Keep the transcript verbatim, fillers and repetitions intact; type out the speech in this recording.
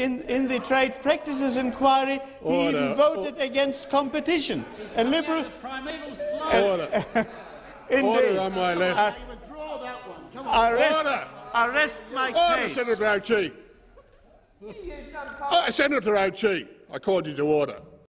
in, in the Trade Practices Inquiry. He Order. even voted against competition. A Liberal. Order. Order on my left. Uh, Withdraw that one. Come on. I rest, Order. I rest my Order, case. Senator O'Chee. Uh, Senator O'Chee, I called you to order.